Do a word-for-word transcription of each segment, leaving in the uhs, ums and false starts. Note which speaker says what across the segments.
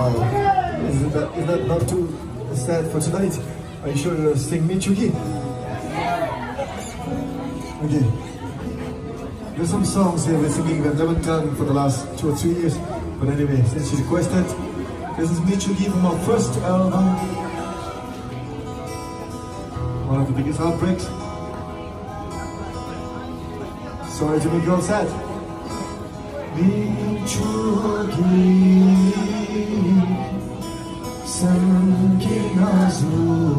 Speaker 1: Is that, is that not too sad for tonight? Are you sure you're sing Michugi? Okay. There's some songs here we're singing that haven't done for the last two or three years. But anyway, since you requested, this is Michugi from our first album. One of the biggest heartbreaks. Sorry to make you all sad. Michugi Samkinazu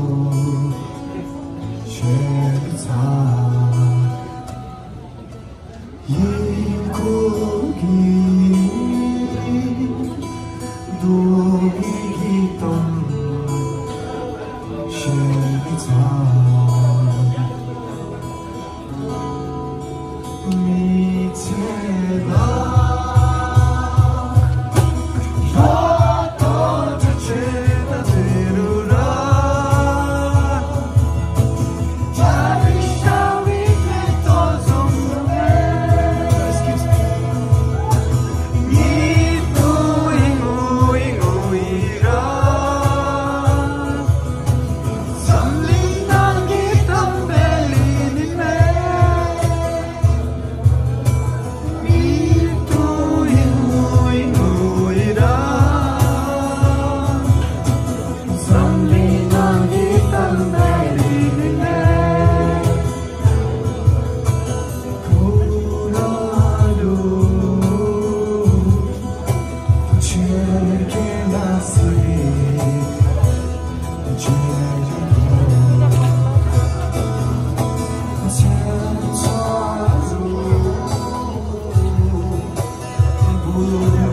Speaker 1: Sheta Yikogi Dogigitam Sheta Miteda Ooh.